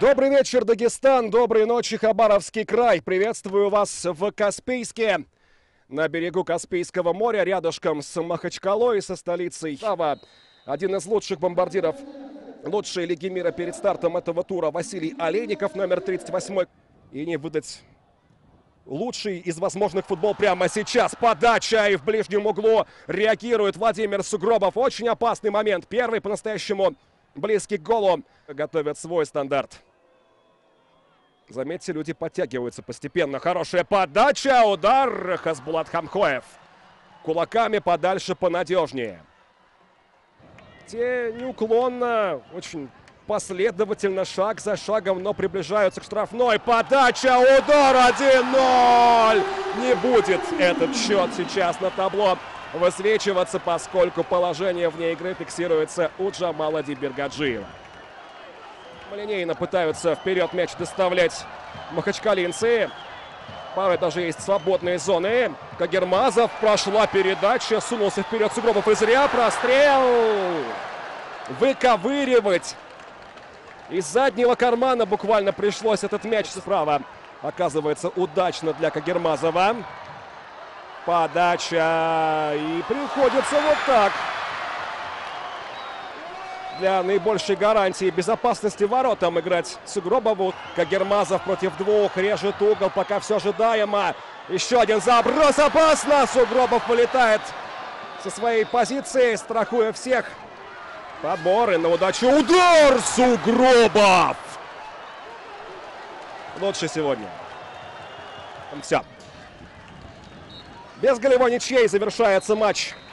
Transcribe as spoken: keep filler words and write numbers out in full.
Добрый вечер, Дагестан, доброй ночи, Хабаровский край. Приветствую вас в Каспийске, на берегу Каспийского моря, рядышком с Махачкалой, со столицей. Один из лучших бомбардиров лучшей лиги мира перед стартом этого тура Василий Олейников, номер тридцать восемь. И не выдать лучший из возможных футбол прямо сейчас. Подача, и в ближнем углу реагирует Владимир Сугробов. Очень опасный момент. Первый по-настоящему близкий к голу. Готовят свой стандарт. Заметьте, люди подтягиваются постепенно. Хорошая подача, удар. Хасбулат Хамхоев. Кулаками подальше, понадежнее. Те неуклонно, очень последовательно, шаг за шагом, но приближаются к штрафной. Подача, удар, один ноль. Не будет этот счет сейчас на табло высвечиваться, поскольку положение вне игры фиксируется у Джамала Дибергаджиева. Линейно пытаются вперед мяч доставлять махачкалинцы. Порой даже есть свободные зоны. Кагермазов, прошла передача, сунулся вперед Сугробов, и зря прострел. Выковыривать из заднего кармана буквально пришлось этот мяч справа. Оказывается, удачно для Кагермазова. Подача, и приходится вот так. Для наибольшей гарантии безопасности воротам играть Сугробову. Кагермазов против двух, режет угол, пока все ожидаемо. Еще один заброс, опасно. Сугробов вылетает со своей позиции, страхуя всех. Подборы на удачу. Удар Сугробов! Лучше сегодня. Все. Без голевой ничьей завершается матч